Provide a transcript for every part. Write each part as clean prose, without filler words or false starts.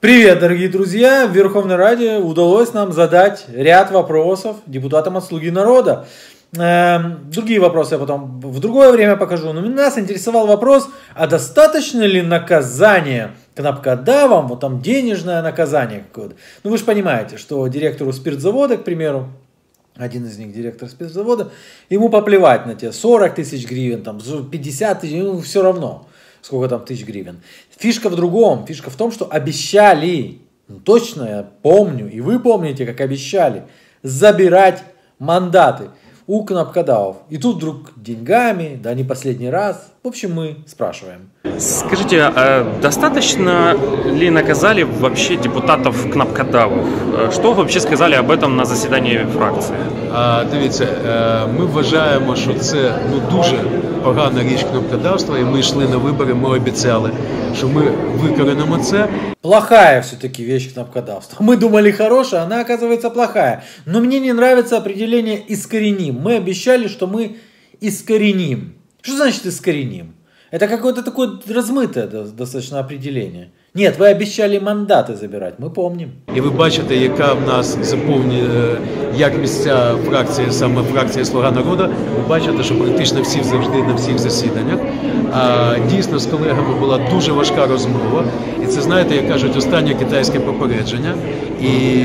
Привет, дорогие друзья! В Верховной Раде удалось нам задать ряд вопросов депутатам от «Слуги народа». Другие вопросы я потом в другое время покажу. Но нас интересовал вопрос, а достаточно ли наказание кнопкодавам, вот там денежное наказание какое-то. Ну вы же понимаете, что директору спиртзавода, к примеру, один из них директор спиртзавода, ему поплевать на те 40 тысяч гривен, там 50 тысяч, ему все равно. Сколько там тысяч гривен. Фишка в другом. Фишка в том, что обещали, точно я помню, и вы помните, как обещали, забирать мандаты у кнопкодавов. И тут вдруг деньгами, да не последний раз. В общем, мы спрашиваем. Скажите, а достаточно ли наказали вообще депутатов кнопкодавов? Что вообще сказали об этом на заседании фракції? Дивіться, ми вважаємо, що це дуже погана річ кнопкодавства, і ми йшли на вибори, ми обіцяли, що ми викоренимо це. Плохая все-таки вещь кнопкодавства. Мы думали хорошая, она оказывается плохая. Но мне не нравится определение «искореним». Мы обещали, что мы искореним. Что значит искореним? Это какое-то такое размытое достаточно определение. Нет, вы обещали мандаты забирать, мы помним. І ви бачите, яка в нас заповнює, як місця фракції, саме фракція «Слуга народу». Ви бачите, що практично всі завжди на всіх засіданнях. Дійсно, з колегами була дуже важка розмова. І це, знаєте, як кажуть, останнє китайське попередження. І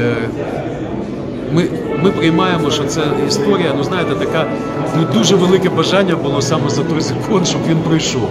ми приймаємо, що це історія, ну знаєте, така, дуже велике бажання було саме за той закон, щоб він пройшов.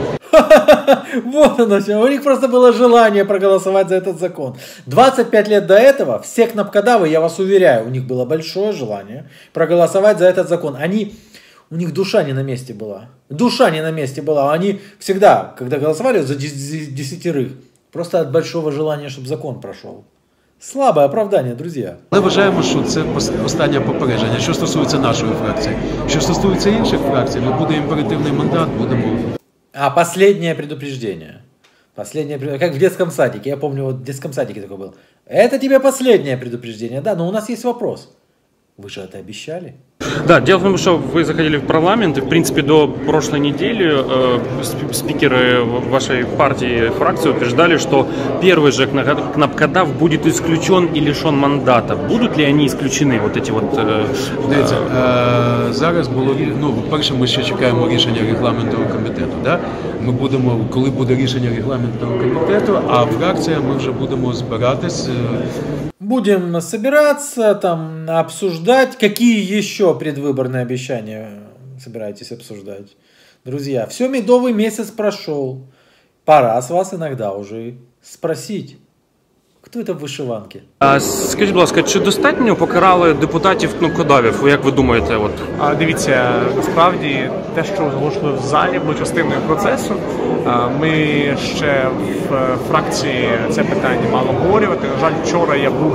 Вот оно все. У них просто было желание проголосовать за этот закон. 25 лет до этого все кнопкодавы, я вас уверяю, у них было большое желание проголосовать за этот закон. У них душа не на месте была. Душа не на месте была. Они всегда, когда голосовали за десятерых, просто от большого желания, чтобы закон прошел. Слабое оправдание, друзья. Ми вважаємо, що це останнє попередження, що стосується нашої фракції. Що стосується інших фракцій, ми буде імперативний мандат, будемо... А последнее предупреждение. Как в детском садике. Я помню, вот в детском садике такой был. Это тебе последнее предупреждение. Да, но у нас есть вопрос. Вы же это обещали? Да, дело в том, что вы заходили в парламент, и, в принципе, до прошлой недели спикеры вашей партии, фракции утверждали, что первый же кнопкодав будет исключен и лишен мандата. Будут ли они исключены, вот эти вот... Дивіться, зараз було, по-перше, ми ще чекаємо рішення регламентного комітету, да? Ми будемо, коли буде рішення регламентного комітету, а фракція, ми вже будемо збиратись. Будем собираться, там, обсуждать, какие еще предвыборные обещания собираетесь обсуждать. Друзья, все, медовый месяц прошел. Пора с вас иногда уже спросить, хто це в вишиванці? Скажіть, будь ласка, чи достатньо покарали депутатів кнопкодавів? Як ви думаєте? Дивіться, насправді те, що оголошено в залі, було частиною процесу. Ми ще в фракції це питання мали обговорювати. На жаль, вчора я був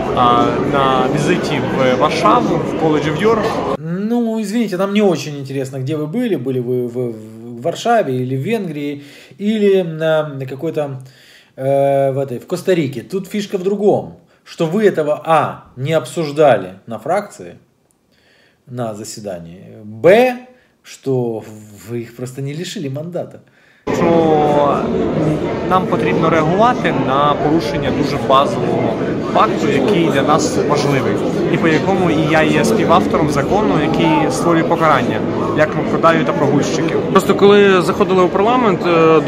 на візиті в Варшаву, в колледже в Йорк. Ну, извините, нам не очень интересно, где вы были. Были вы в Варшаве или в Венгрии, или на какой-то... в Коста-Рике. Тут фишка в другом, что вы этого не обсуждали на фракции, на заседании, что вы их просто не лишили мандата. Що нам потрібно реагувати на порушення дуже базового факту, який для нас важливий, і по якому і я є співавтором закону, який створює покарання для кнопкодавів та прогульщиків. Просто коли заходили у парламент,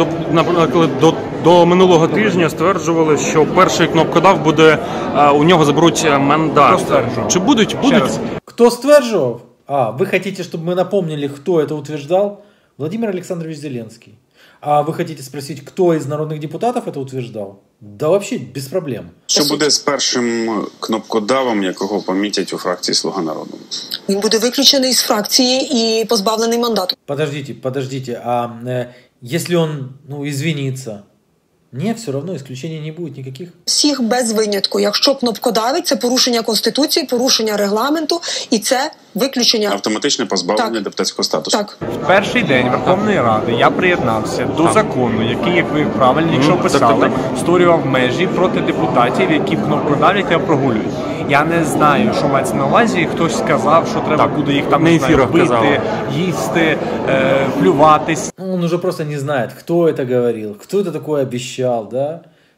до минулого тижня стверджували, що перший кнопкодав буде, у нього заберуть мандат. Хто стверджував? Чи будуть? Кто стверджував? Вы хотите, чтобы мы напомнили, кто это утверждал? Владимир Александрович Зеленский. А вы хотите спросить, кто из народных депутатов это утверждал? Да вообще без проблем. Що буде з першим кнопкодавом, якого помітять у фракції «Слуга народу»? Він буде виключений з фракції і позбавлений мандату. Подождите, а если он, извинится? Нет, все равно исключений не будет никаких. Всіх без винятку. Якщо кнопкодавець, це порушення Конституції, порушення регламенту і це виключення. Автоматичне позбавлення депутатського статусу. Так. В перший день Верховної Ради я приєднався до закону, який, як ви правильно якщо описали, створював межі проти депутатів, які кнопкодавлять та прогулюють. Я не знаю, що мається на увазі. Хтось сказав, що треба буде їх там бити, їсти, плюватись. Он уже просто не знает, кто это говорил, кто это такое обещал, да?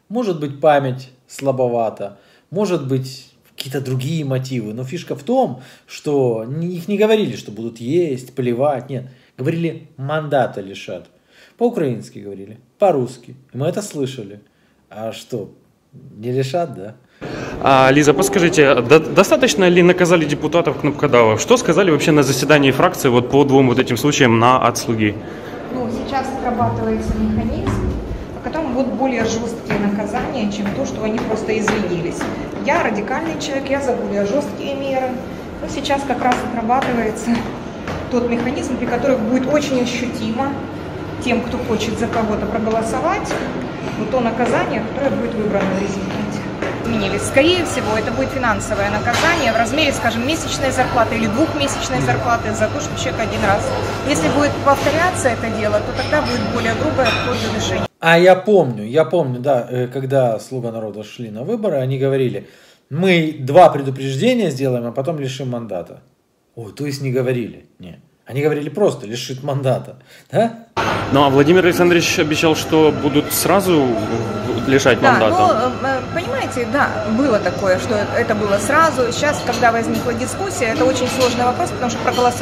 Может быть, память слабовата, может быть, какие-то другие мотивы. Но фишка в том, что их не говорили, что будут есть, плевать. Нет, говорили, мандата лишат. По-украински говорили, по-русски. И мы это слышали. А что, не лишат, да? Лиза, подскажите, достаточно ли наказали депутатов кнопкодавов? Что сказали вообще на заседании фракции вот по двум вот этим случаям от слуги? Ну, сейчас отрабатывается механизм, по которому будут более жесткие наказания, чем то, что они просто извинились. Я радикальный человек, я за более жесткие меры. Но сейчас как раз отрабатывается тот механизм, при котором будет очень ощутимо тем, кто хочет за кого-то проголосовать, вот то наказание, которое будет выбрано в результате. Скорее всего, это будет финансовое наказание в размере, скажем, месячной зарплаты или двухмесячной зарплаты за то, что человек один раз. Если будет повторяться это дело, то тогда будет более грубое вплоть до лишения. А я помню, да, когда «Слуга народа» шли на выборы, они говорили, мы 2 предупреждения сделаем, а потом лишим мандата. Ой, то есть не говорили, нет. Они говорили просто лишить мандата, да? Ну, а Владимир Александрович обещал, что будут сразу лишать мандата. Да, ну, понимаете, да, было такое, что это было сразу. Сейчас, когда возникла дискуссия, это очень сложный вопрос, потому что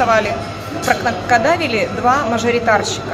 прокнопкодавили 2 мажоритарщика.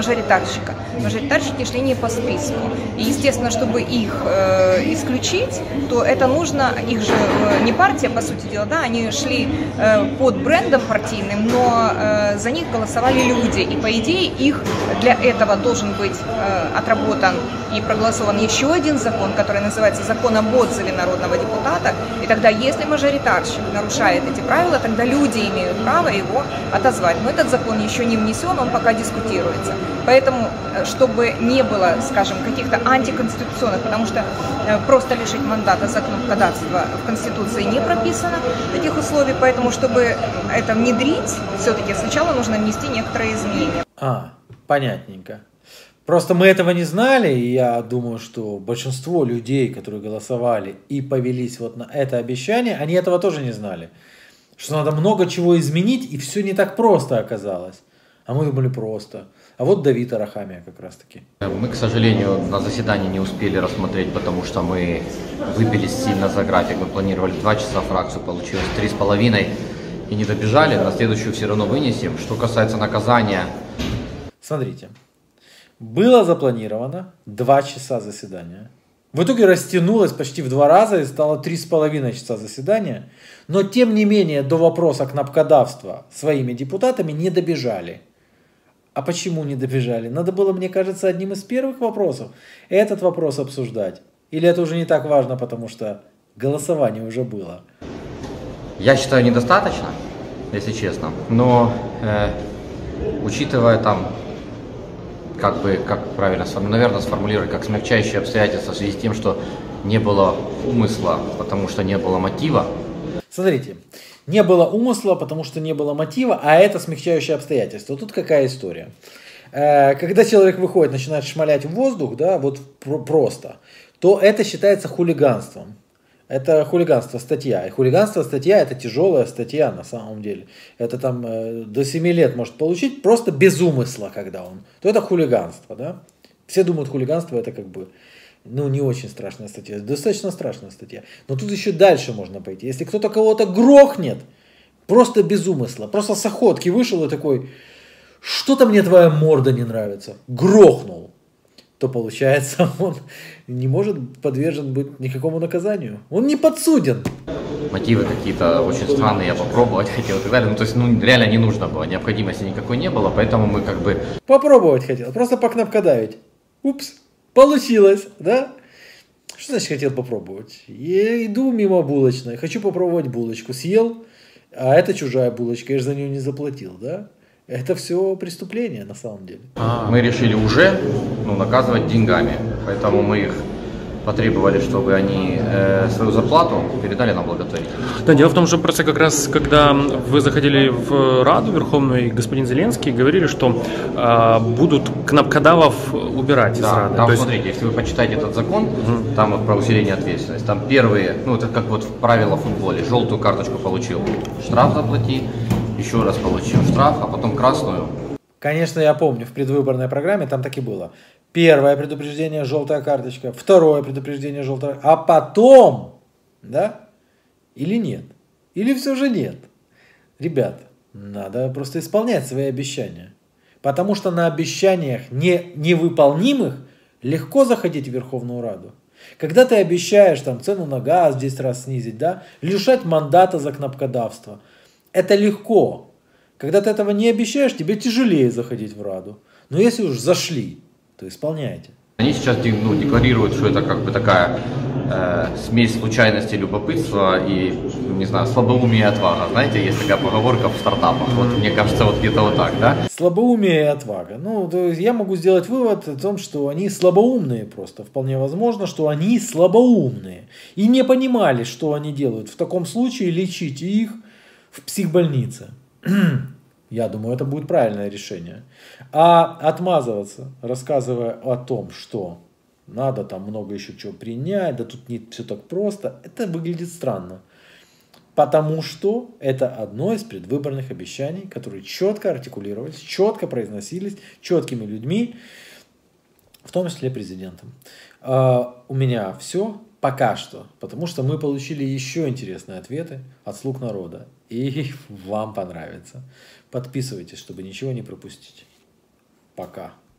Мажоритарщики шли не по списку. И, естественно, чтобы их исключить, то это нужно, их же не партия, по сути дела, да, они шли под брендом партийным, но за них голосовали люди. И, по идее, их для этого должен быть отработан и проголосован еще один закон, который называется закон об отзыве народного депутата. И тогда, если мажоритарщик нарушает эти правила, тогда люди имеют право его отозвать. Но этот закон еще не внесен, он пока дискутируется. Поэтому, чтобы не было, скажем, каких-то антиконституционных, потому что просто лишить мандата за кнопкодавство в Конституции не прописано таких условий, поэтому, чтобы это внедрить, все-таки сначала нужно внести некоторые изменения. Понятненько. Просто мы этого не знали, и я думаю, что большинство людей, которые голосовали и повелись вот на это обещание, они этого тоже не знали. Что надо много чего изменить, и все не так просто оказалось. А мы думали просто. А вот Давид Арахамия как раз таки. Мы, к сожалению, на заседании не успели рассмотреть, потому что мы выбились сильно за график. Мы планировали 2 часа фракцию, получилось 3,5 и не добежали. На следующую все равно вынесем. Что касается наказания... Смотрите, было запланировано 2 часа заседания. В итоге растянулось почти в 2 раза и стало 3,5 часа заседания. Но тем не менее до вопроса кнопкодавства своими депутатами не добежали. А почему не добежали? Надо было, мне кажется, одним из первых вопросов этот вопрос обсуждать. Или это уже не так важно, потому что голосование уже было? Я считаю, недостаточно, если честно. Но учитывая там, как правильно, наверное, сформулировать, как смягчающие обстоятельства в связи с тем, что не было умысла, потому что не было мотива. Смотрите, не было умысла, потому что не было мотива, а это смягчающее обстоятельство. Тут какая история? Когда человек выходит, начинает шмалять в воздух, да, вот просто, то это считается хулиганством. Это хулиганство статья. И хулиганство статья — это тяжелая статья на самом деле. Это там до 7 лет может получить просто без умысла, когда он. То это хулиганство, да. Все думают, хулиганство это как бы, ну, не очень страшная статья. Достаточно страшная статья. Но тут еще дальше можно пойти. Если кто-то кого-то грохнет, просто без умысла, просто с охотки вышел и такой, что-то мне твоя морда не нравится, грохнул, то получается он не может подвержен быть никакому наказанию. Он не подсуден. Мотивы какие-то очень странные, я попробовать хотел и так далее. Ну, то есть, реально не нужно было, необходимости никакой не было, поэтому мы как бы... Попробовать хотел, просто покнопкодавить. Упс, получилось, да? Что значит хотел попробовать? Я иду мимо булочной, хочу попробовать булочку, съел, а это чужая булочка, я же за нее не заплатил, да? Это все преступление на самом деле. Мы решили уже наказывать деньгами, поэтому мы их потребовали, чтобы они свою зарплату передали на благотворительность. Да, дело в том, что просто как раз, когда вы заходили в Раду Верховную, господин Зеленский говорили, что будут кнопкодавов убирать из Рады. Там, смотрите, если вы почитаете этот закон, там вот про усиление ответственности, там первые, это как вот правило в футболе, желтую карточку получил, штраф заплати, еще раз получил штраф, а потом красную. Конечно, я помню, в предвыборной программе там так и было. Первое предупреждение, желтая карточка. Второе предупреждение, желтая карточка. А потом, да? Или нет? Или все же нет? Ребята, надо просто исполнять свои обещания. Потому что на обещаниях невыполнимых легко заходить в Верховную Раду. Когда ты обещаешь там цену на газ в 10 раз снизить, да, лишать мандата за кнопкодавство, это легко. Когда ты этого не обещаешь, тебе тяжелее заходить в Раду. Но если уж зашли, то исполняйте. Они сейчас декларируют, что это как бы такая смесь случайности, любопытства и, не знаю, слабоумия и отвага. Знаете, есть такая поговорка в стартапах. Вот мне кажется, вот где-то вот так, да? Слабоумие и отвага. Ну, то есть я могу сделать вывод о том, что они слабоумные просто. Вполне возможно, что они слабоумные. И не понимали, что они делают. В таком случае лечите их в психбольнице. Я думаю, это будет правильное решение. А отмазываться, рассказывая о том, что надо там много еще чего принять, да тут не все так просто, это выглядит странно. Потому что это одно из предвыборных обещаний, которые четко артикулировались, четко произносились четкими людьми, в том числе президентом. У меня все пока что, потому что мы получили еще интересные ответы от слуг народа. И вам понравится. Подписывайтесь, чтобы ничего не пропустить. Пока.